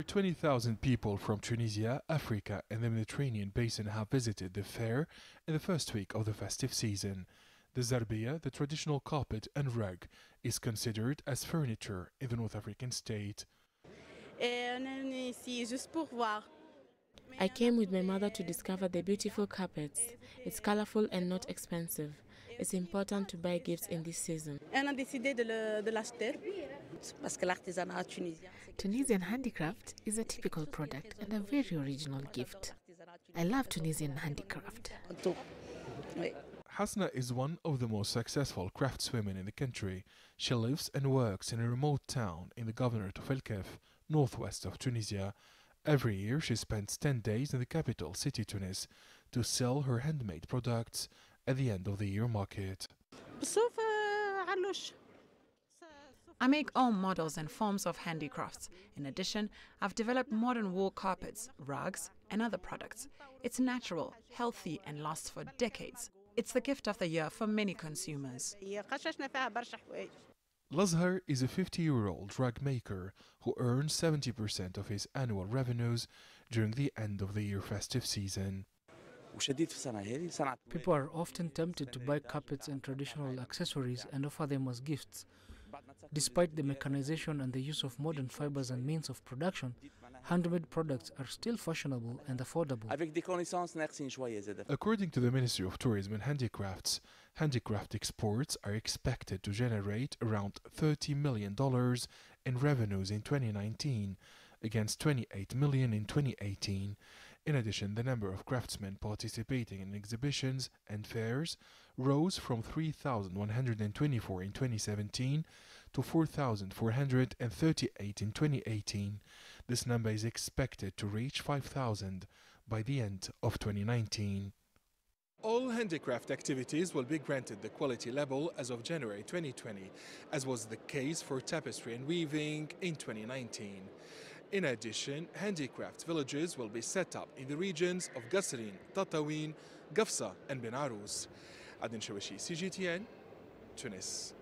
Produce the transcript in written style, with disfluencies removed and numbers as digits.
20,000 people from Tunisia, Africa and the Mediterranean basin have visited the fair in the first week of the festive season. The zarbiya, the traditional carpet and rug, is considered as furniture in the North African state. I came with my mother to discover the beautiful carpets. It's colorful and not expensive. It's important to buy gifts in this season. Tunisian handicraft is a typical product and a very original gift. I love Tunisian handicraft. Hasna is one of the most successful craftswomen in the country. She lives and works in a remote town in the governorate of El Kef, northwest of Tunisia. Every year she spends 10 days in the capital city Tunis to sell her handmade products at the end of the year market. I make all models and forms of handicrafts. In addition, I've developed modern wool carpets, rugs, and other products. It's natural, healthy, and lasts for decades. It's the gift of the year for many consumers. Lazhar is a 50-year-old rug maker who earns 70% of his annual revenues during the end of the year festive season. People are often tempted to buy carpets and traditional accessories and offer them as gifts. Despite the mechanization and the use of modern fibers and means of production, handmade products are still fashionable and affordable. According to the Ministry of Tourism and Handicrafts, handicraft exports are expected to generate around $30 million in revenues in 2019, against $28 million in 2018. In addition, the number of craftsmen participating in exhibitions and fairs rose from 3,124 in 2017 to 4,438 in 2018. This number is expected to reach 5,000 by the end of 2019. All handicraft activities will be granted the quality level as of January 2020, as was the case for tapestry and weaving in 2019. In addition, handicraft villages will be set up in the regions of Qasrin, Tatawin, Gafsa and Ben Arous. Adin Shawashi, CGTN, Tunis.